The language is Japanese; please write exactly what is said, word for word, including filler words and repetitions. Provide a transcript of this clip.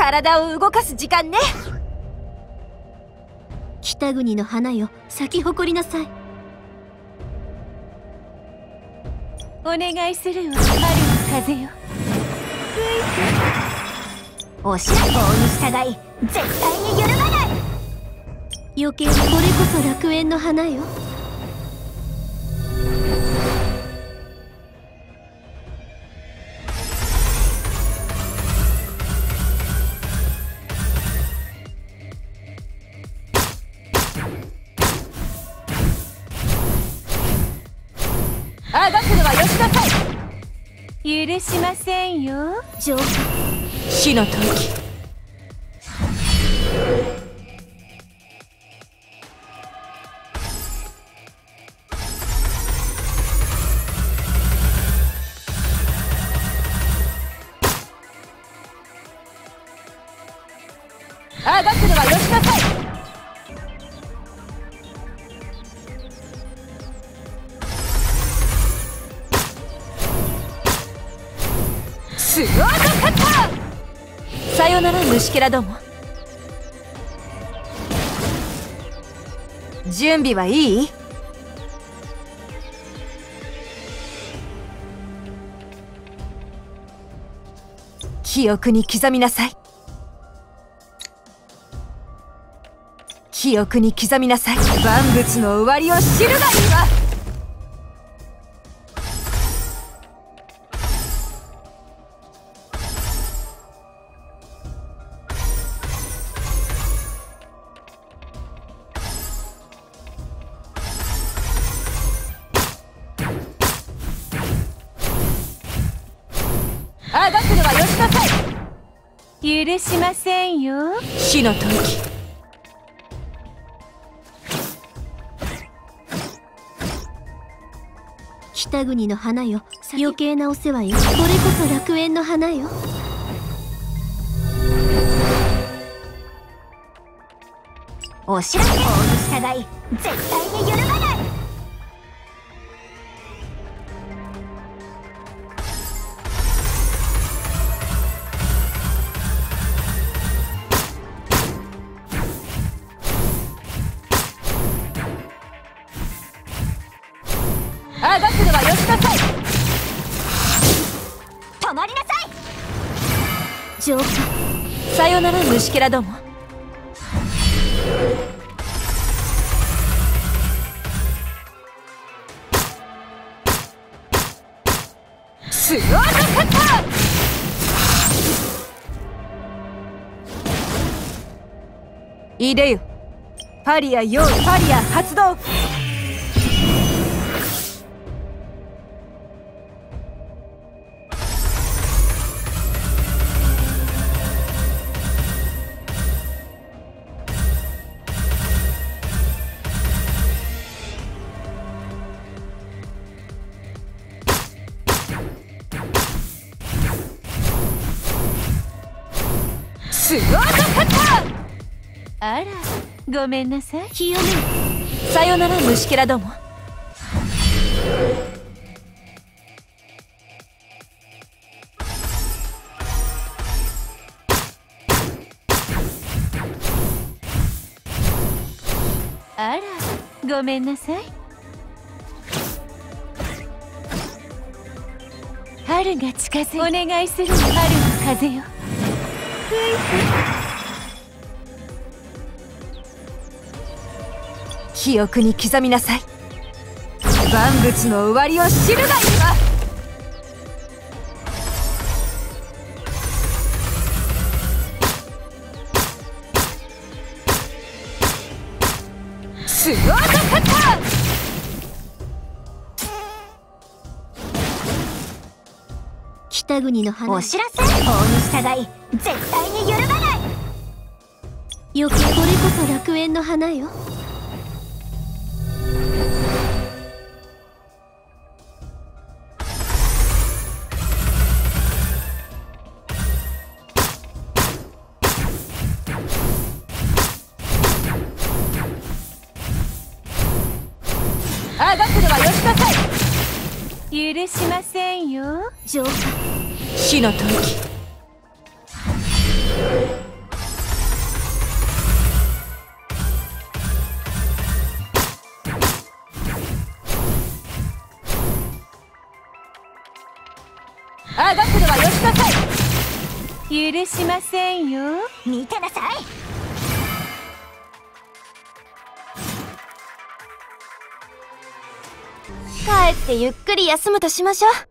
体を動かす時間ね。 北国の花よ、咲き誇りなさい。 お願いするわ、春の風よ。 おしら棒に従い絶対に揺るがない。 余計な、これこそ楽園の花よ。 あがくのはよしなさい。許しませんよ。 上手。 死の時。あがくのはよしなさい。スワードカッター。さよなら虫けらども。準備はいい？記憶に刻みなさい。記憶に刻みなさい。万物の終わりを知るがいいわ。あがくのはよしなさい。 許しませんよ。 死の時。 北国の花よ、余計なお世話よ。これこそ楽園の花よ。 おしらけ棒に従い絶対に揺るがない。あがくのはよしなさい。止まりなさい。 上手。 さよなら虫けらども。スワードカッター。いでよ。パリア用意。パリア発動。スワードカッター。 あら、ごめんなさい。 清め。 さよなら虫けらども。 あら、ごめんなさい。春が近づい、お願いする。春の風よ。 記憶に刻みなさい。万物の終わりを知るがいいわ。スワードカッター。 北国の花。 お知らせ。法に従い絶対に揺るがない。 余計、これこそ楽園の花よ。 あがくのはよしなさい。 許しませんよ。 上手。 死の時。 あがくのはよしなさい。 許しませんよ。 見てなさい。 帰ってゆっくり休むとしましょう。